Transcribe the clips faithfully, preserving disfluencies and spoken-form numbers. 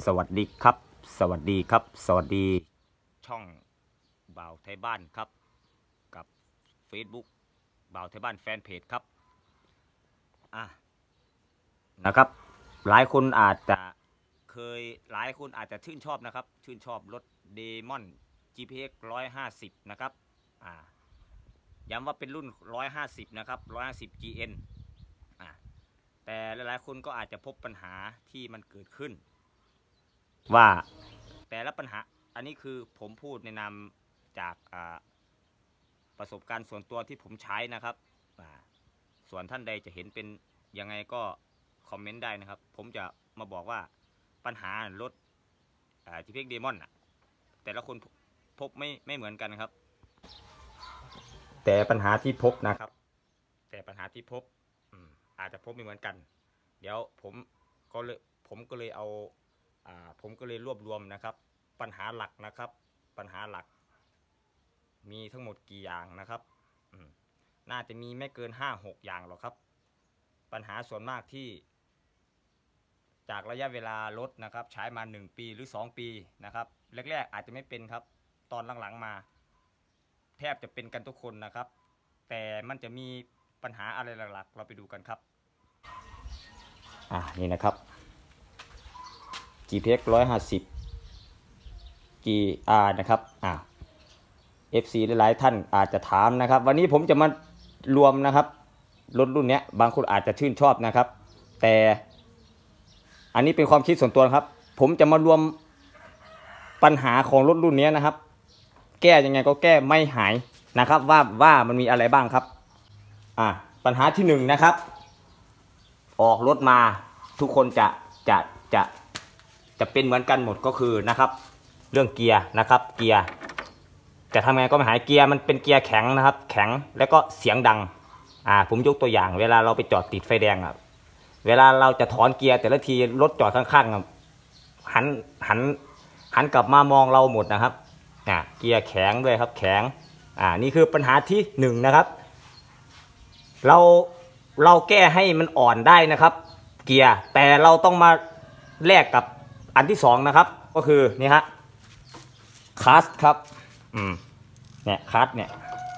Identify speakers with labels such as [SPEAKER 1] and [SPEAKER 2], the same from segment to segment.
[SPEAKER 1] สวัสดีครับสวัสดีครับสวัสดีช่องบ่าวไทยบ้านครับกับ Facebook บ่าวไทยบ้านแฟนเพจครับอ่ะนะครับหลายคนอาจจะเคยหลายคนอาจจะชื่นชอบนะครับชื่นชอบรถเดมอน จี พี เอ็กซ์ หนึ่งร้อยห้าสิบนะครับอ่าย้ำว่าเป็นรุ่นหนึ่งร้อยห้าสิบนะครับหนึ่งร้อยห้าสิบ จี เอ็น อ่าแต่หลายๆคนก็อาจจะพบปัญหาที่มันเกิดขึ้นว่าแต่ละปัญหาอันนี้คือผมพูดในนามจากประสบการณ์ส่วนตัวที่ผมใช้นะครับส่วนท่านใดจะเห็นเป็นยังไงก็คอมเมนต์ได้นะครับผมจะมาบอกว่าปัญหารถ จี พี เอ็กซ์ Demon แต่ละคนพบไม่ไม่เหมือนกันครับแต่ปัญหาที่พบนะครับแต่ปัญหาที่พบอาจจะพบไม่เหมือนกันเดี๋ยวผมก็เลยผมก็เลยเอาผมก็เลยรวบรวมนะครับปัญหาหลักนะครับปัญหาหลักมีทั้งหมดกี่อย่างนะครับน่าจะมีไม่เกิน ห้าหก อย่างหรอกครับปัญหาส่วนมากที่จากระยะเวลารถนะครับใช้มาหนึ่งปีหรือสองปีนะครับแรกๆอาจจะไม่เป็นครับตอนหลังๆมาแทบจะเป็นกันทุกคนนะครับแต่มันจะมีปัญหาอะไรหลักๆเราไปดูกันครับอ่านี่นะครับ จี พี เอ็กซ์ หนึ่งร้อยห้าสิบ จี อาร์ นะครับอ่า เอฟ ซี หลายๆท่านอาจจะถามนะครับวันนี้ผมจะมารวมนะครับรถรุ่นนี้บางคนอาจจะชื่นชอบนะครับแต่อันนี้เป็นความคิดส่วนตัวครับผมจะมารวมปัญหาของรถรุ่นนี้นะครับแก้ยังไงก็แก้ไม่หายนะครับว่าว่ามันมีอะไรบ้างครับอ่าปัญหาที่หนึ่งนะครับออกรถมาทุกคนจะจะจะจะเป็นเหมือนกันหมดก็คือนะครับเรื่องเกียร์นะครับเกียร์จะทำไงก็ไม่หายเกียร์มันเป็นเกียร์แข็งนะครับแข็งแล้วก็เสียงดังอ่าผมยกตัวอย่างเวลาเราไปจอดติดไฟแดงอ่ะเวลาเราจะถอนเกียร์แต่ละทีรถจอดข้างๆอ่ะหันหันหันกลับมามองเราหมดนะครับอ่าเกียร์แข็งด้วยครับแข็งอ่านี่คือปัญหาที่หนึ่งนะครับเราเราแก้ให้มันอ่อนได้นะครับเกียร์แต่เราต้องมาแลกกับอันที่สองนะครับก็คือนี่ฮะคลัตช์ครับอืมเนี่ยคลัตช์เนี่ย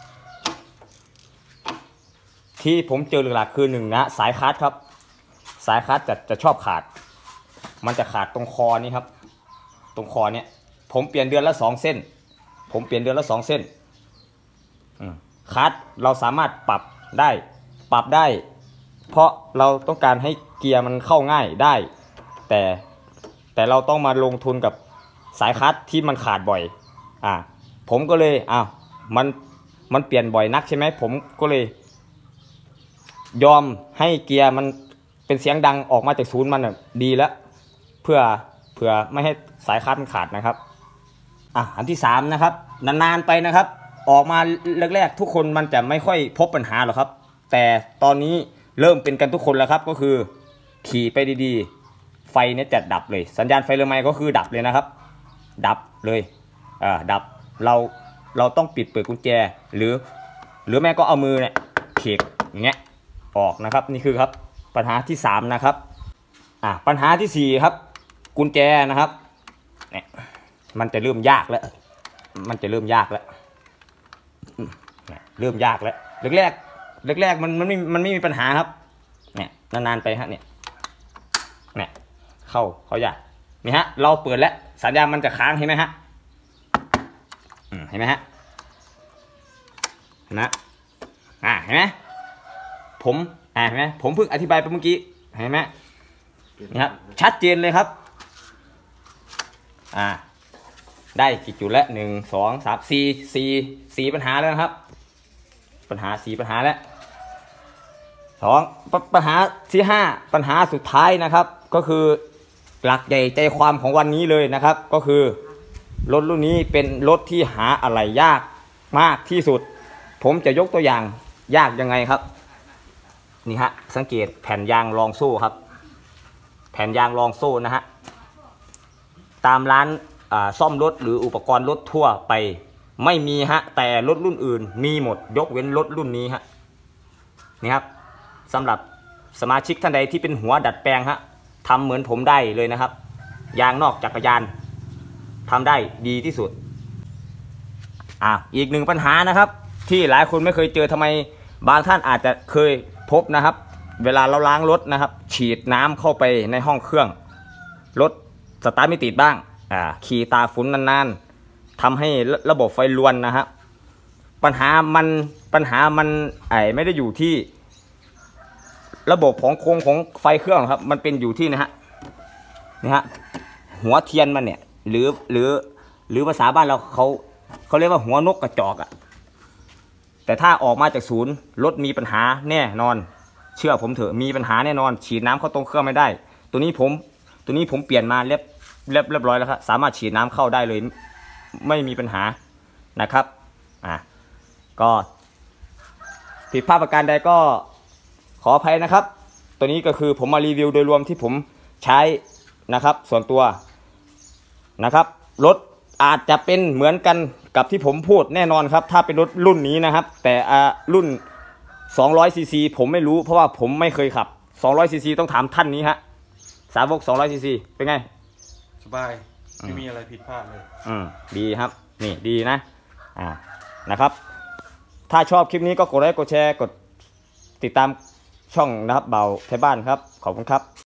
[SPEAKER 1] ที่ผมเจอหลักๆคือหนึ่งนะสายคลัตช์ครับสายคลัตช์จะจะชอบขาดมันจะขาดตรงคอนี้ครับตรงคอเนี่ยผมเปลี่ยนเดือนละสองเส้นผมเปลี่ยนเดือนละสองเส้นอืมคลัตช์เราสามารถปรับได้ปรับได้เพราะเราต้องการให้เกียร์มันเข้าง่ายได้แต่แต่เราต้องมาลงทุนกับสายคลัตช์ที่มันขาดบ่อยอ่าผมก็เลยอ้าวมันมันเปลี่ยนบ่อยนักใช่ไหมผมก็เลยยอมให้เกียร์มันเป็นเสียงดังออกมาจากศูนย์มันดีแล้วเพื่อเพื่อไม่ให้สายคลัตช์มันขาดนะครับอ่ะอันที่สามนะครับนานๆไปนะครับออกมาแรกๆทุกคนมันจะไม่ค่อยพบปัญหาหรอกครับแต่ตอนนี้เริ่มเป็นกันทุกคนแล้วครับก็คือขี่ไปดีๆไฟเนี่ยจะดับเลยสัญญาณไฟเรือไม้ก็คือดับเลยนะครับดับเลยอ่าดับเราเราต้องปิดเปิดกุญแจหรือหรือแม่ก็เอามือเนี่ยเขกอย่างเงี้ยออกนะครับนี่คือครับปัญหาที่สามนะครับอ่าปัญหาที่สี่ครับกุญแจนะครับเนี่ยมันจะเริ่มยากแล้วมันจะเริ่มยากแล้วเริ่มยากแล้วแรกๆแรกๆมันมันไม่มันไม่มีปัญหาครับเนี่ยนานๆไปฮะเนี่ยเนี่ยเข้าเขายากนี่ฮะเราเปิดแล้วสัญญาณมันจะค้างเห็นไหมฮะเห็นไหมฮะนะอ่าเห็นไหมผมอ่าเห็นไหมผมเพิ่งอธิบายไปเมื่อกี้เห็นไหมนี่ครับชัดเจนเลยครับอ่าได้กี่จุดแล้วหนึ่งสองสามสี่สี่สี่ปัญหาแล้วนะครับปัญหาสี่ปัญหาแล้วสองปัญหาที่ห้าปัญหาสุดท้ายนะครับก็คือหลักใหญ่ใจความของวันนี้เลยนะครับก็คือรถรุ่นนี้เป็นรถที่หาอะไรยากมากที่สุดผมจะยกตัวอย่างยากยังไงครับนี่ฮะสังเกตแผ่นยางรองโซ่ครับแผ่นยางรองโซ่นะฮะตามร้านซ่อมรถหรืออุปกรณ์รถทั่วไปไม่มีฮะแต่รถรุ่นอื่นมีหมดยกเว้นรถรุ่นนี้ฮะนี่ครับสำหรับสมาชิกท่านใดที่เป็นหัวดัดแปลงฮะทำเหมือนผมได้เลยนะครับยางนอกจักรยานทำได้ดีที่สุดอ่ะอีกหนึ่งปัญหานะครับที่หลายคนไม่เคยเจอทำไมบางท่านอาจจะเคยพบนะครับเวลาเราล้างรถนะครับฉีดน้ำเข้าไปในห้องเครื่องรถสตาร์ทไม่ติดบ้างอ่าขี่ตาฝุ่นนานๆทำให้ระบบไฟรวนนะฮะปัญหามันปัญหามันไอไม่ได้อยู่ที่ระบบของโครงของไฟเครื่องครับมันเป็นอยู่ที่นะฮะนี่ฮะหัวเทียนมันเนี่ยหรือหรือหรือภาษาบ้านเราเขาเขาเรียกว่าหัวนกกระจอกอะแต่ถ้าออกมาจากศูนย์รถมีปัญหาแน่นอนเชื่อผมเถอะมีปัญหาแน่นอนฉีดน้ำเข้าตรงเครื่องไม่ได้ตัวนี้ผมตัวนี้ผมเปลี่ยนมาเรียบเรียบเรียบร้อยแล้วครับสามารถฉีดน้ำเข้าได้เลยไม่มีปัญหานะครับอ่ะก็ผิดพลาดประการใดก็ขออภัยนะครับตัวนี้ก็คือผมมารีวิวโดยรวมที่ผมใช้นะครับส่วนตัวนะครับรถอาจจะเป็นเหมือนกันกับที่ผมพูดแน่นอนครับถ้าเป็นรถรุ่นนี้นะครับแต่รุ่นสองร้อยซีซีผมไม่รู้เพราะว่าผมไม่เคยขับสองร้อยซีซีต้องถามท่านนี้ฮะสาวกสองร้อยซีซีเป็นไง
[SPEAKER 2] สบายไม่มีอะไรผิดพลาดเลย
[SPEAKER 1] อืมดีครับนี่ดีนะอ่านะครับถ้าชอบคลิปนี้ก็กดไลค์กดแชร์กดติดตามช่องนะครับเบาไทยบ้านครับขอบคุณครับ